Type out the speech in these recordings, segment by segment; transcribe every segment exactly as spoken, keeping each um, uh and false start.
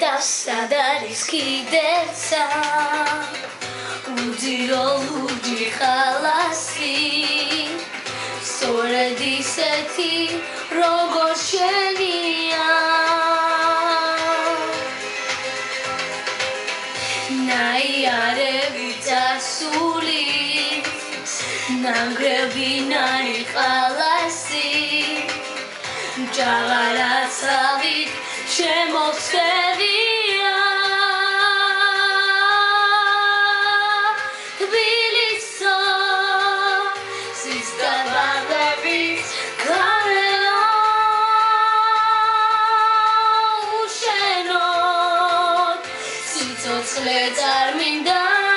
სად არის კიდეცა უძირო ლურჯი ხალასი სწორედ ისეთი როგორ შენია ნაიარევი წასული ნანგრევი ნარი ხალასი ჭაღარაცავით შემოხსევია თბილისო სისხლდაბალების გარეო უშენოდ სიცოცხლე წარმინდა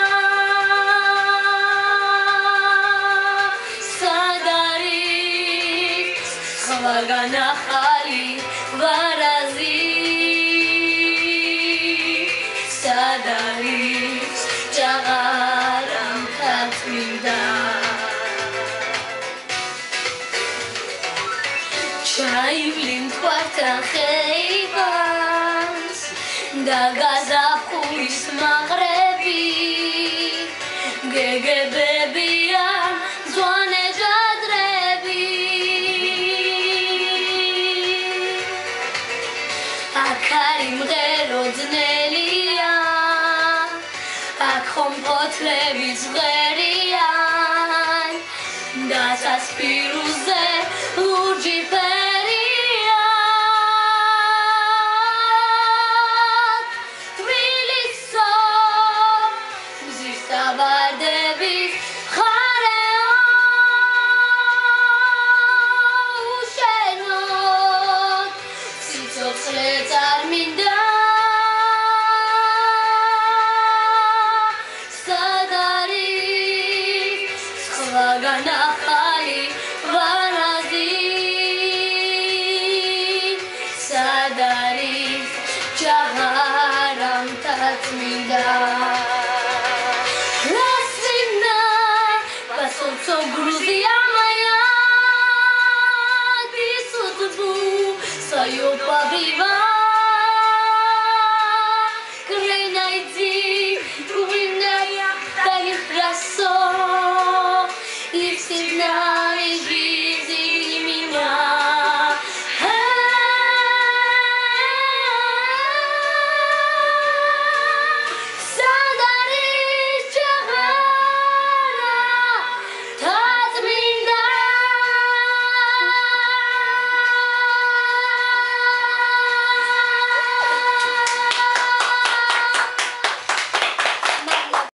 სად არის სხვაგან ახალი ვარაზი სად არის ჭაღარა მთაწმინდა ჩაივლი მთვართან ხეივანს და გაზაფხულის მაყრები გეგებებიან მძვანე ჟადრები აქ არის მღერო ძნელია აქ ხომ ფოთლები ჟღერიან და სასპირუზე ლურჯი ფერია თბილისო მზის დაბადების მხარეო უშენოდ სიცოცხლე წარმინდა სად არის სხვაგან ახალი ვარაზი სად არის ჭაღარა მთაწმინდა Rasina, pasó Gruzia Maya, disutbu, sayo pa viva.